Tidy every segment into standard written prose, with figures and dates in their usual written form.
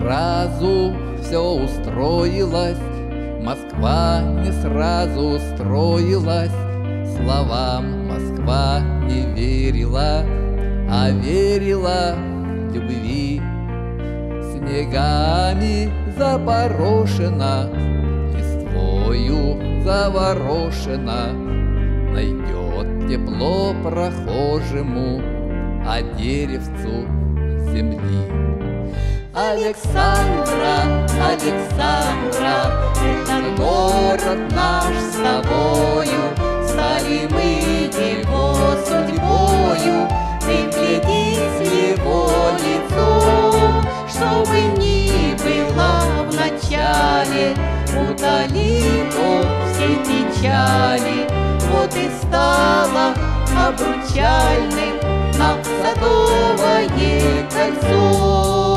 сразу все устроилось, Москва не сразу устроилась, словам Москва не верила, а верила любви. Снегами запорошена, листвою заворошена, найдет тепло прохожему, а деревцу земли. Александра, Александра, это город наш с тобою, стали мы его судьбою. Ты вглядись в его лицо, чтобы ни было в начале, удалит он все печали. Вот и стало обручальным нам Садовое кольцо.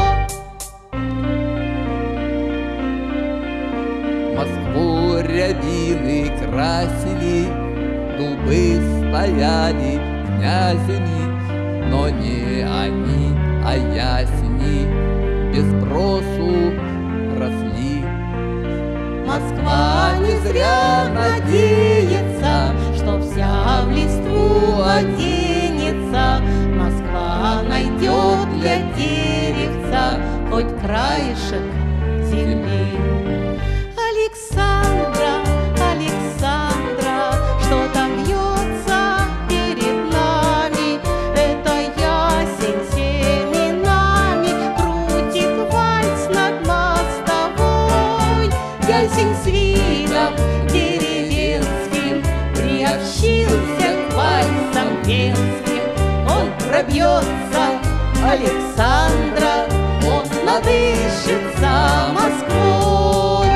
Москву рябины красили, дубы стояли князями, но не они, а ясени без спросу росли. Москва не зря надеется, что вся в листву оденется. Москва найдет для деревца хоть краешек земли. Александра, Александра, что там вьется перед нами? Это ясень семенами крутит вальс над мостовой. Ясень с видом деревенским приобщился к вальсам венским. Он пробьется, Александра, он надышится Москвой.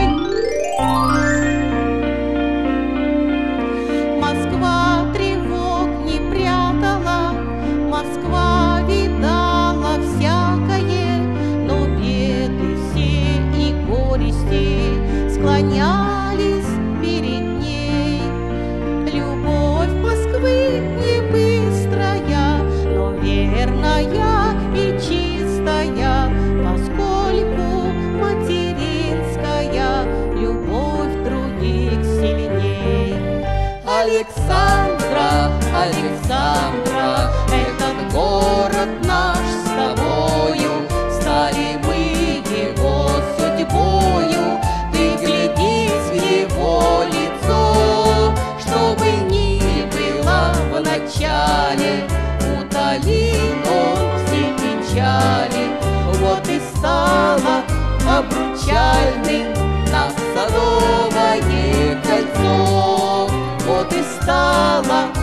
Москва тревог не прятала, Москва видала всякое, но беды все и горести склонялись перед ней. Любовь Москвы не быстрая, но верная и чистая, поскольку материнская любовь других сильней. Александра, Александра, этот город наш с тобою, стали мы его судьбою. Ты глядись в его лицо, чтобы ни было в начале, удалит он все печали. Вот и стало обручальным нам Садовое кольцо. Вот и стало